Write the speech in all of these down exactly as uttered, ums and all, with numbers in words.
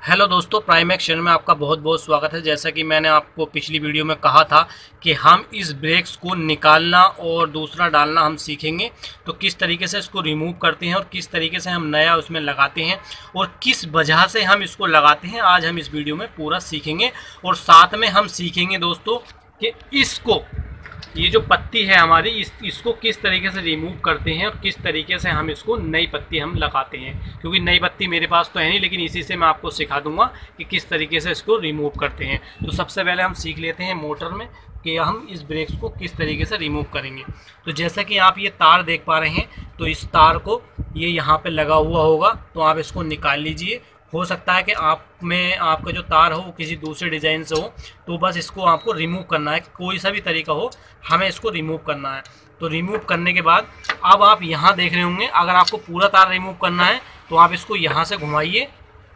Hello दोस्तों, Primax channel में आपका बहुत बहुत स्वागत है। जैसा कि मैंने आपको पिछली वीडियो में कहा था कि हम इस ब्रेक्स को निकालना और दूसरा डालना हम सीखेंगे। तो किस तरीके से इसको रिमूव करते हैं और किस तरीके से हम नया उसमें लगाते हैं और किस वजह से हम इसको लगाते हैं, आज हम इस वीडियो में पूरा सीखेंगे। और साथ में हम सीखेंगे दोस्तों कि इसको, ये जो पत्ती है हमारी, इस इसको किस तरीके से रिमूव करते हैं और किस तरीके से हम इसको नई पत्ती हम लगाते हैं। क्योंकि नई पत्ती मेरे पास तो है नहीं, लेकिन इसी से मैं आपको सिखा दूंगा कि किस तरीके से इसको रिमूव करते हैं। तो सबसे पहले हम सीख लेते हैं मोटर में कि हम इस ब्रेक्स को किस तरीके से रिमूव करेंगे। तो जैसा कि आप ये तार देख पा रहे हैं, तो इस तार को ये यहाँ पर लगा हुआ होगा, तो आप इसको निकाल लीजिए। हो सकता है कि आप में आपका जो तार हो वो किसी दूसरे डिज़ाइन से हो, तो बस इसको आपको रिमूव करना है। कोई सा भी तरीका हो, हमें इसको रिमूव करना है। तो रिमूव करने के बाद अब आप यहाँ देख रहे होंगे, अगर आपको पूरा तार रिमूव करना है तो आप इसको यहाँ से घुमाइए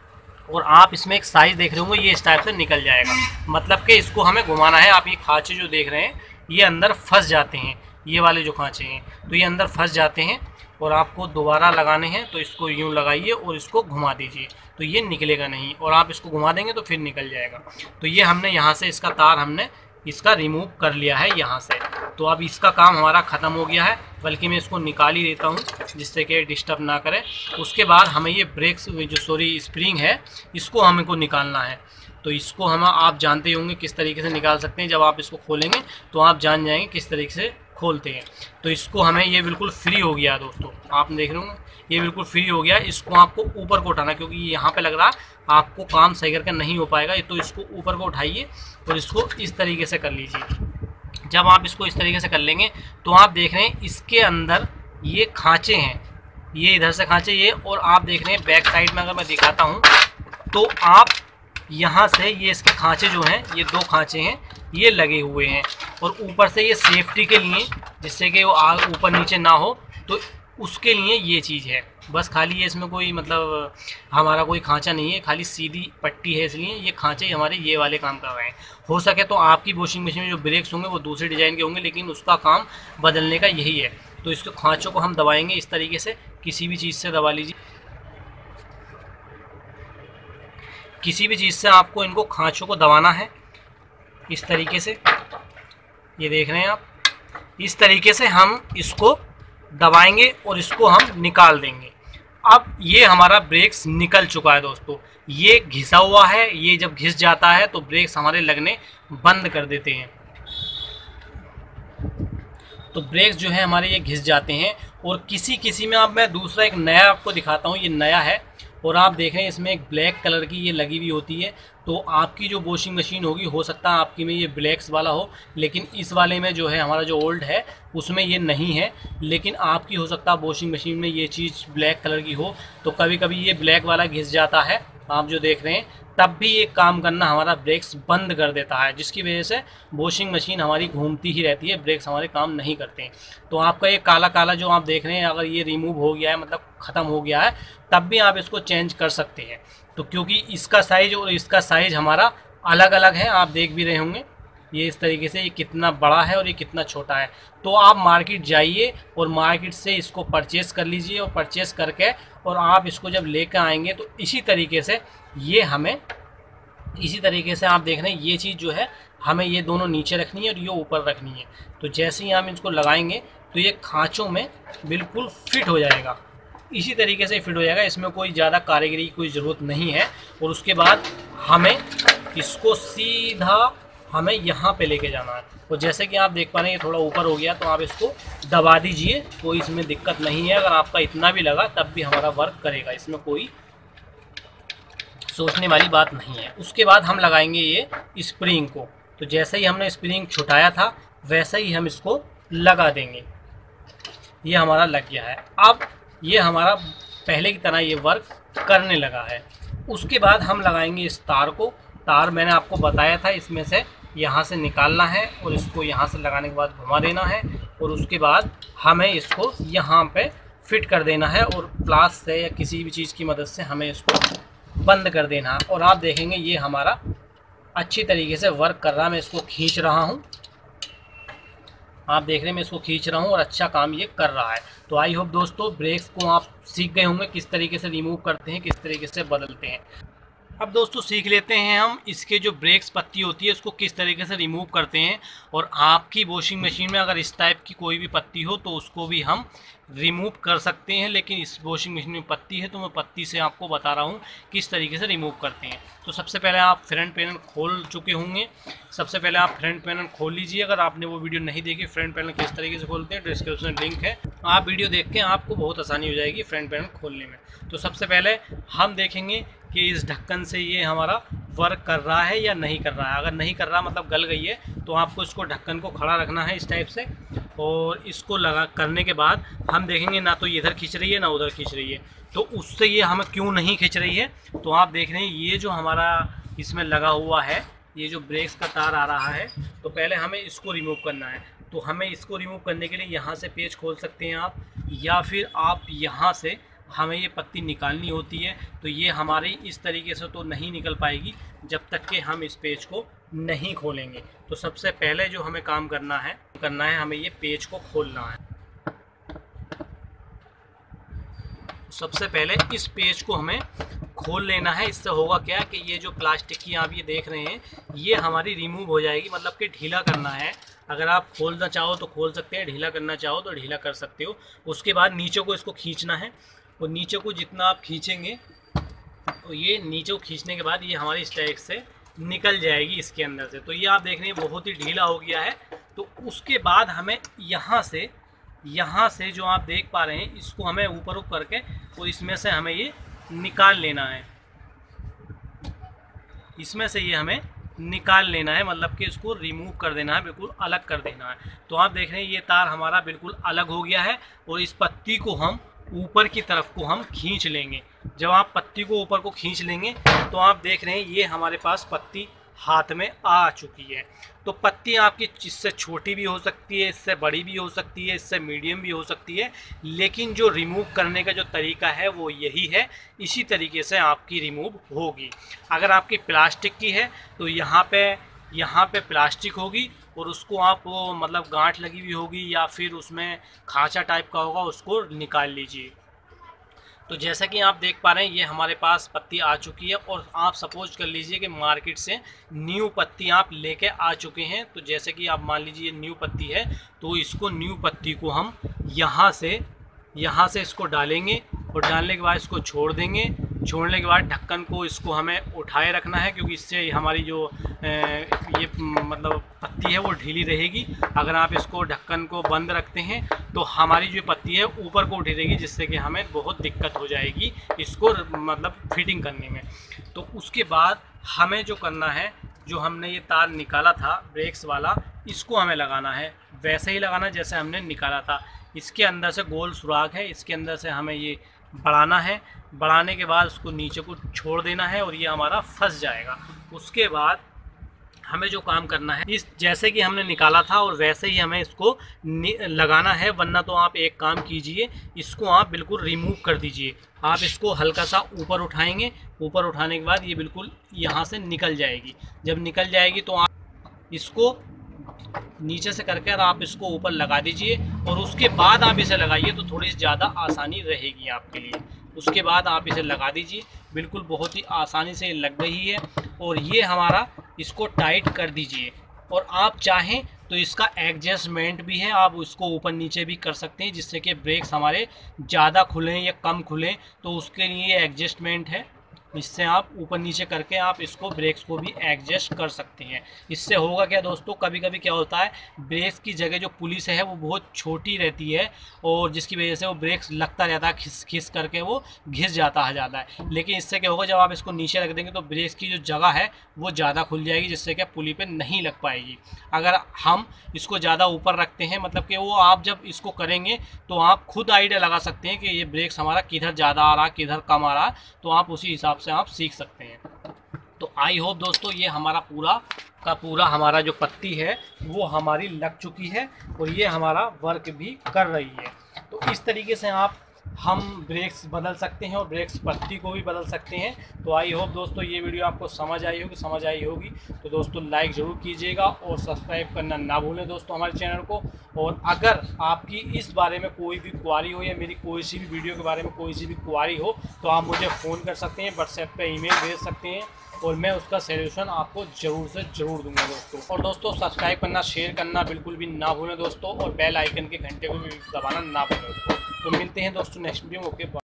और आप इसमें एक साइज देख रहे होंगे, ये इस टाइप से निकल जाएगा। मतलब कि इसको हमें घुमाना है। आप ये खाँचे जो देख रहे हैं ये अंदर फंस जाते हैं, ये वाले जो खाँचे हैं तो ये अंदर फंस जाते हैं और आपको दोबारा लगाने हैं। तो इसको यूँ लगाइए और इसको घुमा दीजिए, तो ये निकलेगा नहीं, और आप इसको घुमा देंगे तो फिर निकल जाएगा। तो ये हमने यहाँ से इसका तार हमने इसका रिमूव कर लिया है यहाँ से। तो अब इसका काम हमारा ख़त्म हो गया है, बल्कि मैं इसको निकाल ही देता हूँ जिससे कि डिस्टर्ब ना करे। उसके बाद हमें ये ब्रेक्स जो सॉरी स्प्रिंग है, इसको हमको निकालना है। तो इसको हम आप जानते होंगे किस तरीके से निकाल सकते हैं। जब आप इसको खोलेंगे तो आप जान जाएंगे किस तरीके से खोलते हैं। तो इसको हमें, ये बिल्कुल फ्री हो गया दोस्तों, आप देख रहे होंगे ये बिल्कुल फ्री हो गया। इसको आपको ऊपर को उठाना, क्योंकि यहाँ पे लग रहा है आपको काम सही करके नहीं हो पाएगा। तो इसको ऊपर को उठाइए और इसको इस तरीके से कर लीजिए। जब आप इसको इस तरीके से कर लेंगे तो आप देख रहे हैं इसके अंदर ये खाँचे हैं, ये इधर से खाँचे ये, और आप देख रहे हैं बैक साइड में अगर मैं दिखाता हूँ तो आप यहाँ से ये इसके खाँचे जो हैं, ये दो खाँचे हैं ये लगे हुए हैं। और ऊपर से ये सेफ्टी के लिए, जिससे कि वो आग ऊपर नीचे ना हो, तो उसके लिए ये चीज़ है। बस खाली ये, इसमें कोई मतलब हमारा कोई खांचा नहीं है, खाली सीधी पट्टी है, इसलिए ये खांचे हमारे ये वाले काम कर रहे हैं। हो सके तो आपकी वॉशिंग मशीन में जो ब्रेक्स होंगे वो दूसरे डिज़ाइन के होंगे, लेकिन उसका काम बदलने का यही है। तो इसके खाँचों को हम दबाएंगे इस तरीके से, किसी भी चीज़ से दबा लीजिए, किसी भी चीज़ से आपको इनको खाँचों को दबाना है इस तरीके से। ये देख रहे हैं आप, इस तरीके से हम इसको दबाएंगे और इसको हम निकाल देंगे। अब ये हमारा ब्रेक्स निकल चुका है दोस्तों। ये घिसा हुआ है, ये जब घिस जाता है तो ब्रेक्स हमारे लगने बंद कर देते हैं। तो ब्रेक्स जो है हमारे ये घिस जाते हैं। और किसी किसी में, अब मैं दूसरा एक नया आपको दिखाता हूँ, ये नया है और आप देख रहे हैं इसमें एक ब्लैक कलर की ये लगी हुई होती है। तो आपकी जो वॉशिंग मशीन होगी, हो सकता है आपकी में ये ब्लैक्स वाला हो, लेकिन इस वाले में जो है हमारा जो ओल्ड है उसमें ये नहीं है। लेकिन आपकी हो सकता है वॉशिंग मशीन में ये चीज़ ब्लैक कलर की हो, तो कभी कभी ये ब्लैक वाला घिस जाता है, आप जो देख रहे हैं, तब भी ये काम करना हमारा ब्रेक्स बंद कर देता है, जिसकी वजह से वॉशिंग मशीन हमारी घूमती ही रहती है, ब्रेक्स हमारे काम नहीं करते हैं। तो आपका ये काला काला जो आप देख रहे हैं, अगर ये रिमूव हो गया है, मतलब ख़त्म हो गया है, तब भी आप इसको चेंज कर सकते हैं। तो क्योंकि इसका साइज़ और इसका साइज़ हमारा अलग अलग है, आप देख भी रहे होंगे ये इस तरीके से, ये कितना बड़ा है और ये कितना छोटा है। तो आप मार्केट जाइए और मार्केट से इसको परचेज़ कर लीजिए, और परचेज़ करके और आप इसको जब लेकर आएंगे तो इसी तरीके से ये हमें, इसी तरीके से आप देख रहे हैं ये चीज़ जो है हमें ये दोनों नीचे रखनी है और ये ऊपर रखनी है। तो जैसे ही हम इसको लगाएंगे तो ये खाँचों में बिल्कुल फिट हो जाएगा, इसी तरीके से फिट हो जाएगा। इसमें कोई ज़्यादा कारीगरी की कोई ज़रूरत नहीं है। और उसके बाद हमें इसको सीधा हमें यहाँ पे लेके जाना है। और जैसे कि आप देख पा रहे हैं ये थोड़ा ऊपर हो गया, तो आप इसको दबा दीजिए, कोई इसमें दिक्कत नहीं है। अगर आपका इतना भी लगा तब भी हमारा वर्क करेगा, इसमें कोई सोचने वाली बात नहीं है। उसके बाद हम लगाएंगे ये स्प्रिंग को। तो जैसे ही हमने स्प्रिंग छुटाया था वैसे ही हम इसको लगा देंगे। ये हमारा लग गया है। अब ये हमारा पहले की तरह ये वर्क करने लगा है। उसके बाद हम लगाएंगे इस तार को। तार मैंने आपको बताया था, इसमें से यहाँ से निकालना है और इसको यहाँ से लगाने के बाद घुमा देना है, और उसके बाद हमें इसको यहाँ पे फिट कर देना है और प्लास से या किसी भी चीज़ की मदद से हमें इसको बंद कर देना है। और आप देखेंगे ये हमारा अच्छी तरीके से वर्क कर रहा है। मैं इसको खींच रहा हूँ, आप देख रहे हैं मैं इसको खींच रहा हूँ और अच्छा काम ये कर रहा है। तो आई होप दोस्तों ब्रेक्स को आप सीख गए होंगे किस तरीके से रिमूव करते हैं, किस तरीके से बदलते हैं। अब दोस्तों सीख लेते हैं हम इसके जो ब्रेक्स पत्ती होती है उसको किस तरीके से रिमूव करते हैं। और आपकी वॉशिंग मशीन में अगर इस टाइप की कोई भी पत्ती हो तो उसको भी हम रिमूव कर सकते हैं, लेकिन इस वॉशिंग मशीन में पत्ती है तो मैं पत्ती से आपको बता रहा हूँ किस तरीके से रिमूव करते हैं। तो सबसे पहले आप फ्रंट पैनल खोल चुके होंगे। सबसे पहले आप फ्रंट पैनल खोल लीजिए। अगर आपने वो वीडियो नहीं देखी फ्रंट पैनल किस तरीके से खोलते हैं, डिस्क्रिप्शन में लिंक है, आप वीडियो देख के आपको बहुत आसानी हो जाएगी फ्रंट पैनल खोलने में। तो सबसे पहले हम देखेंगे कि इस ढक्कन से ये हमारा वर्क कर रहा है या नहीं कर रहा है। अगर नहीं कर रहा मतलब गल गई है तो आपको इसको ढक्कन को खड़ा रखना है इस टाइप से, और इसको लगा करने के बाद हम देखेंगे ना तो ये इधर खींच रही है ना उधर खींच रही है। तो उससे ये हमें क्यों नहीं खींच रही है, तो आप देख रहे हैं ये जो हमारा इसमें लगा हुआ है, ये जो ब्रेक्स का तार आ रहा है, तो पहले हमें इसको रिमूव करना है। तो हमें इसको रिमूव करने के लिए यहाँ से पेच खोल सकते हैं आप, या फिर आप यहाँ से हमें ये पत्ती निकालनी होती है। तो ये हमारी इस तरीके से तो नहीं निकल पाएगी जब तक कि हम इस पेच को नहीं खोलेंगे। तो सबसे पहले जो हमें काम करना है करना है हमें ये पेच को खोलना है। सबसे पहले इस पेच को हमें खोल लेना है। इससे होगा क्या कि ये जो प्लास्टिक की आप ये देख रहे हैं ये हमारी रिमूव हो जाएगी, मतलब कि ढीला करना है। अगर आप खोलना चाहो तो खोल सकते हैं, ढीला करना चाहो तो ढीला कर सकते हो। उसके बाद नीचे को इसको खींचना है, और नीचे को जितना आप खींचेंगे तो ये नीचे को खींचने के बाद ये हमारी इस टाइप से निकल जाएगी इसके अंदर से। तो ये आप देख रहे हैं बहुत ही ढीला हो गया है। तो उसके बाद हमें यहाँ से यहाँ से जो आप देख पा रहे हैं इसको हमें ऊपर ऊपर करके और इसमें से हमें ये निकाल लेना है। इसमें से ये हमें निकाल लेना है, मतलब कि इसको रिमूव कर देना है, बिल्कुल अलग कर देना है। तो आप देख रहे हैं ये तार हमारा बिल्कुल अलग हो गया है, और इस पत्ती को हम ऊपर की तरफ को हम खींच लेंगे। जब आप पत्ती को ऊपर को खींच लेंगे तो आप देख रहे हैं ये हमारे पास पत्ती हाथ में आ चुकी है। तो पत्ती आपकी इससे छोटी भी हो सकती है, इससे बड़ी भी हो सकती है, इससे मीडियम भी हो सकती है, लेकिन जो रिमूव करने का जो तरीका है वो यही है। इसी तरीके से आपकी रिमूव होगी। अगर आपकी प्लास्टिक की है तो यहाँ पे यहाँ पे प्लास्टिक होगी, और उसको आप वो मतलब गांठ लगी हुई होगी या फिर उसमें खांचा टाइप का होगा, उसको निकाल लीजिए। तो जैसा कि आप देख पा रहे हैं ये हमारे पास पत्ती आ चुकी है, और आप सपोज कर लीजिए कि मार्केट से न्यू पत्ती आप लेके आ चुके हैं। तो जैसे कि आप मान लीजिए न्यू पत्ती है, तो इसको न्यू पत्ती को हम यहाँ से यहाँ से इसको डालेंगे, और डालने के बाद इसको छोड़ देंगे। छोड़ने के बाद ढक्कन को इसको हमें उठाए रखना है, क्योंकि इससे हमारी जो ये मतलब पत्ती है वो ढीली रहेगी। अगर आप इसको ढक्कन को बंद रखते हैं तो हमारी जो पत्ती है ऊपर को उठी रहेगी, जिससे कि हमें बहुत दिक्कत हो जाएगी इसको मतलब फिटिंग करने में। तो उसके बाद हमें जो करना है, जो हमने ये तार निकाला था ब्रेक्स वाला, इसको हमें लगाना है वैसे ही लगाना जैसे हमने निकाला था। इसके अंदर से गोल सुराख है, इसके अंदर से हमें ये बढ़ाना है। बढ़ाने के बाद उसको नीचे को छोड़ देना है और ये हमारा फंस जाएगा। उसके बाद हमें जो काम करना है, इस जैसे कि हमने निकाला था और वैसे ही हमें इसको लगाना है, वरना तो आप एक काम कीजिए, इसको आप बिल्कुल रिमूव कर दीजिए। आप इसको हल्का सा ऊपर उठाएंगे, ऊपर उठाने के बाद ये बिल्कुल यहाँ से निकल जाएगी। जब निकल जाएगी तो आप इसको नीचे से करके आप इसको ऊपर लगा दीजिए, और उसके बाद आप इसे लगाइए तो थोड़ी ज़्यादा आसानी रहेगी आपके लिए। उसके बाद आप इसे लगा दीजिए, बिल्कुल बहुत ही आसानी से लग गई है। और ये हमारा इसको टाइट कर दीजिए, और आप चाहें तो इसका एडजस्टमेंट भी है, आप उसको ऊपर नीचे भी कर सकते हैं, जिससे कि ब्रेक्स हमारे ज़्यादा खुलें या कम खुलें। तो उसके लिए एडजस्टमेंट है, इससे आप ऊपर नीचे करके आप इसको ब्रेक्स को भी एडजस्ट कर सकते हैं। इससे होगा क्या दोस्तों, कभी कभी क्या होता है ब्रेक्स की जगह जो पुलिस है वो बहुत छोटी रहती है, और जिसकी वजह से वो ब्रेक्स लगता रहता है, खिस खिस करके वो घिस जाता है ज़्यादा है। लेकिन इससे क्या होगा, जब आप इसको नीचे रख देंगे तो ब्रेक्स की जो जगह है वो ज़्यादा खुल जाएगी, जिससे क्या पुली पे नहीं लग पाएगी। अगर हम इसको ज़्यादा ऊपर रखते हैं, मतलब कि वो आप जब इसको करेंगे तो आप खुद आइडिया लगा सकते हैं कि ये ब्रेक्स हमारा किधर ज़्यादा आ रहा, किधर कम आ रहा, तो आप उसी हिसाब से आप सीख सकते हैं। तो आई होप दोस्तों ये हमारा पूरा का पूरा हमारा जो पत्ती है वो हमारी लग चुकी है, और ये हमारा वर्क भी कर रही है। तो इस तरीके से आप हम ब्रेक्स बदल सकते हैं और ब्रेक्स पत्ती को भी बदल सकते हैं। तो आई होप दोस्तों ये वीडियो आपको समझ आई होगी समझ आई होगी तो दोस्तों लाइक ज़रूर कीजिएगा और सब्सक्राइब करना ना भूलें दोस्तों हमारे चैनल को। और अगर आपकी इस बारे में कोई भी क्वारी हो या मेरी कोई सी भी वीडियो के बारे में कोई सी भी क्वारी हो तो आप मुझे फ़ोन कर सकते हैं, व्हाट्सएप पे ईमेल भेज सकते हैं और मैं उसका सॉल्यूशन आपको ज़रूर से ज़रूर दूंगा दोस्तों। और दोस्तों सब्सक्राइब करना, शेयर करना बिल्कुल भी ना भूलें दोस्तों और बेल आइकन के घंटे को भी दबाना ना भूलें दोस्तों। तो मिलते हैं दोस्तों नेक्स्ट वीडियो में। ओके।